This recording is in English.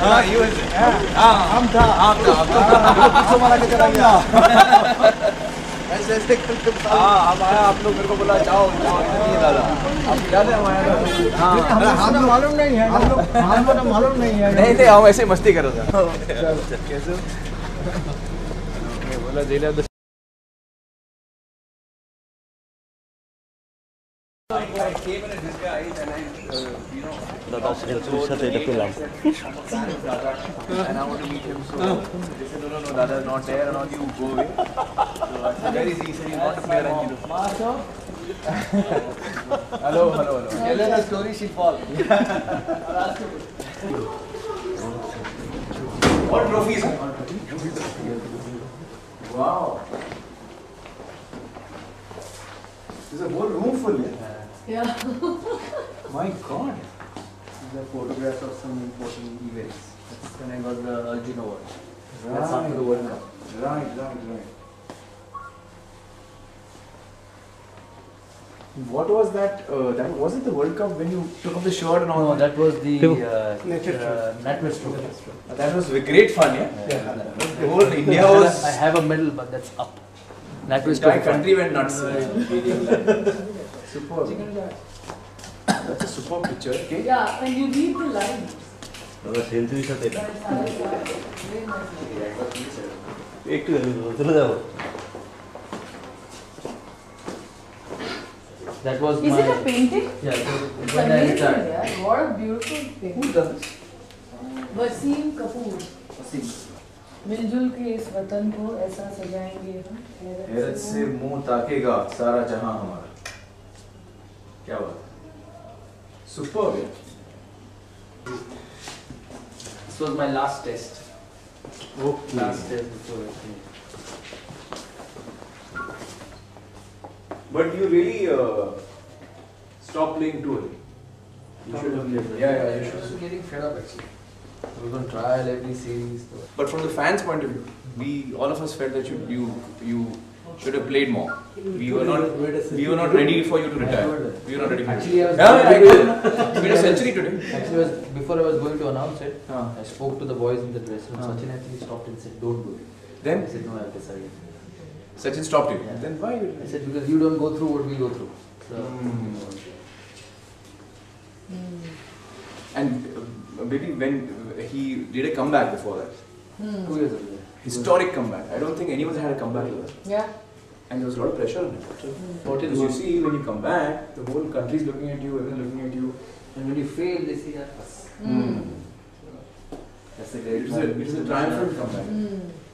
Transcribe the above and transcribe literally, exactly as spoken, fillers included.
हाँ यूएसए हाँ हम था हम था पीछे मारा के चला गया ऐसे ऐसे करके हाँ हम आया आप लोग मेरे को बोला जाओ जाओ इधर नहीं दादा आप याद है हम आया हाँ हमें मालूम नहीं है हम लोग हमको तो मालूम नहीं है नहीं नहीं हम ऐसे मस्ती कर रहे थे कैसे बोला jail I came in a disguise and I, uh, you know, Dada said to film. and I want to meet him. So they said, no, no, no, Dada is not there, and all you go away. So I said, where is he? He said, he's not here, and you know. Hello, hello, hello. Tell her the story, she'll fall. What trophies? Wow. There's a whole room full, yeah? Yeah. My God. These are photographs of some important events. That's when I got the Arjun Award. That's after the World Cup. Right, right, right. What was that? Uh, that was it the World Cup when you took off the shirt and all? No, that was the uh, Nature uh, NatWest Trophy. That was great fun, yeah. Yeah. The whole India was. I have a medal, but that's up. NatWest The entire Trophy. country went nuts. Superb. That's a superb picture. Okay. Yeah, and you read the lines. Dada selfie shot এটা একটু চলে যাও That was Is my. it a painting? Yeah, so It's when I amazing, retired. yeah. What a beautiful thing. Who does this? Wasim Kapoor. Wasim. मिलजुल के इस वतन को ऐसा सजाएंगे हम हैरत से मुंह ताकेगा सारा जहां हमारा क्या बात super This was my last test. okay. Last test before I finished. But you really uh, stopped playing too early. You should have played. Yeah, yeah, you should. I'm getting fed up actually. We're going to trial every series. So. But from the fans' point of view, we all of us felt that you you you should have played more. We were not we were not ready for you to retire. We were not ready for Actually, I you. was. Yeah, yeah, I know. You made a century today. Actually, was before I was going to announce it, Huh. I spoke to the boys in the dressing room. Huh. Sachin actually stopped and said, "Don't do it." Then I said, "No, I have decided." Sachin stopped you. Yeah. Then why? I said, "Because you don't go through what we go through." So, Hmm. And uh, maybe when he did a comeback before that, two years ago. historic comeback. I don't think anyone's had a comeback like that. Yeah. And there was a lot of pressure on it. What is Because you see, when you come back, the whole country's looking at you, everyone's looking at you. And when you fail, they see that. Hmm. That's the great. It is a, it is a triumphant comeback. Mm.